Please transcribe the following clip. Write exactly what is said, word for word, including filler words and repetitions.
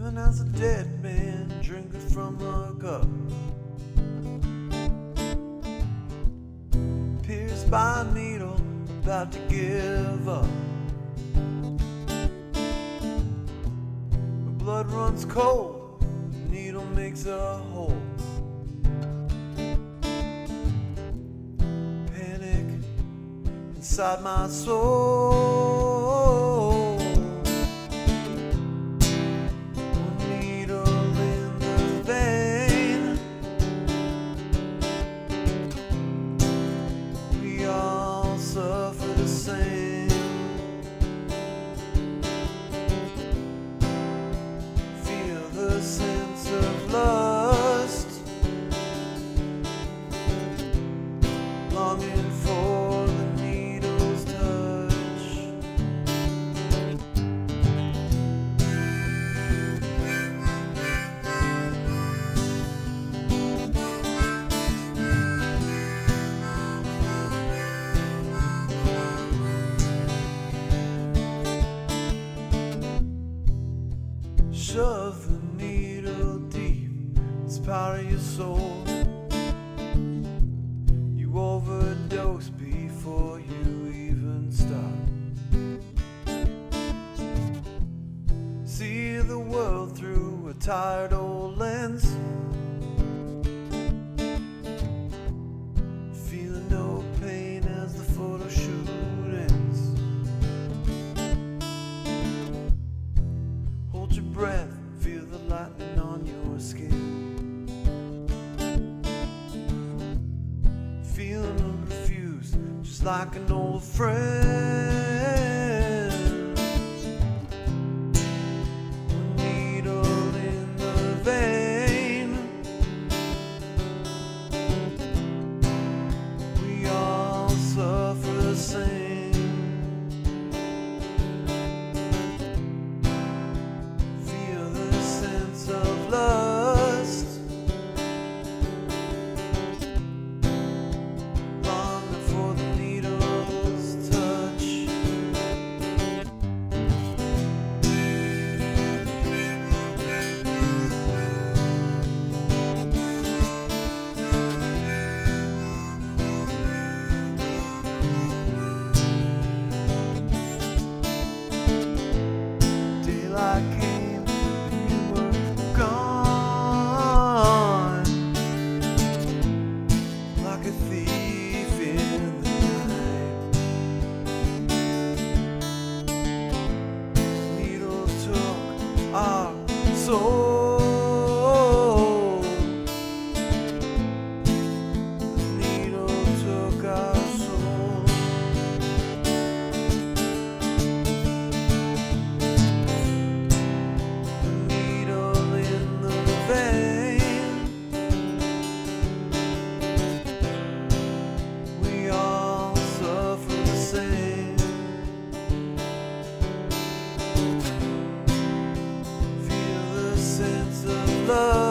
Living as a dead man, drinking from a cup, pierced by a needle, about to give up. My blood runs cold, the needle makes a hole. Panic inside my soul. Sense of lust, longing for the needle's touch. Shove the needle deep, inspire your soul. You overdose before you even start. See the world through a tired old lens, feeling no pain as the photo shoot ends. Hold your breath, feel the lightning on your skin. Feeling refused, just like an old friend. A needle in the vein. We all suffer the same. Of lust, longing for the needle's touch. Daylight came, you were gone, like a thief in the night. Needles took our soul. The needle took our soul. The needle in the vein. We all suffer the same. Feel the sense of love.